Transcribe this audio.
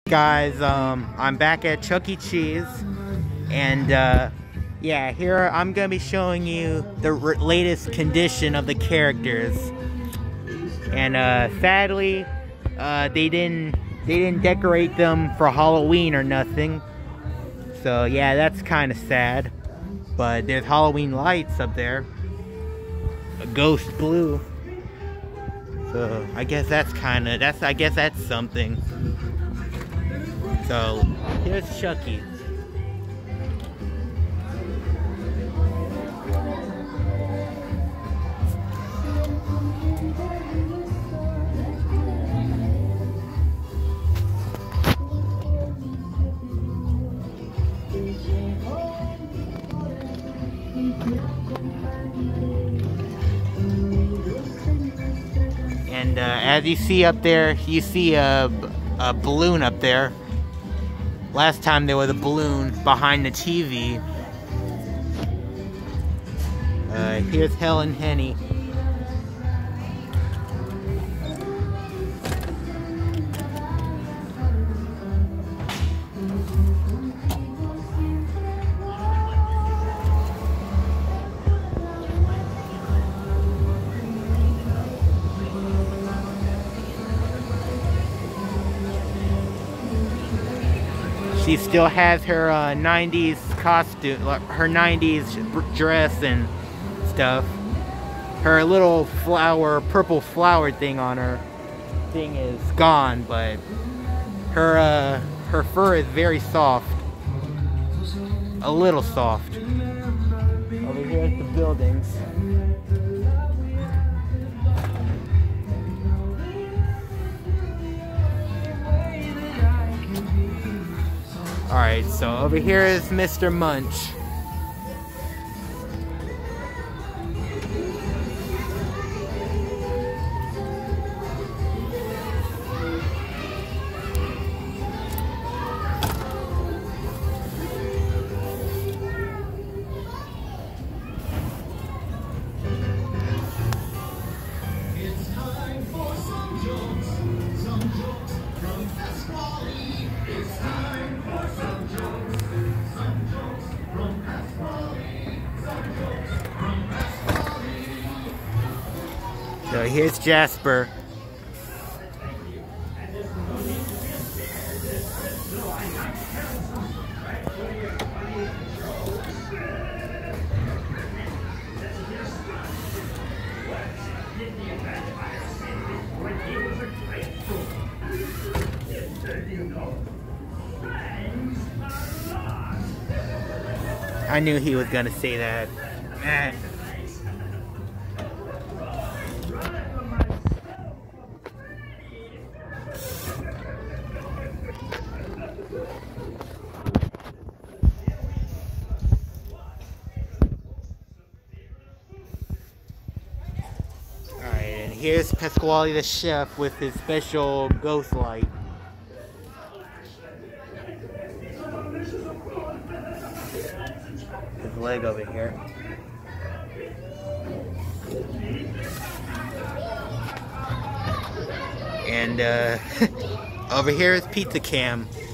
Guys, I'm back at Chuck E. Cheese, and yeah, here I'm gonna be showing you the latest condition of the characters. And sadly, they didn't decorate them for Halloween or nothing. So yeah, that's kind of sad. But there's Halloween lights up there, a ghost blue. So I guess that's something. So here's Chucky. And as you see up there, you see a balloon up there. Last time there was a balloon behind the TV. Here's Helen Henny. She still has her 90s costume, her 90s dress and stuff. Her little purple flower thing on her thing is gone, but her fur is very soft. A little soft. Over here at the buildings. Alright, so over here is Mr. Munch. It's time for some jokes from Pasquale. It's time for some jokes from Pasquale. Some jokes from Pasquale. So here's Jasper. I knew he was gonna say that. Man. Alright, and here's Pasquale the chef with his special ghost light. His leg over here. And over here is Pizza Cam.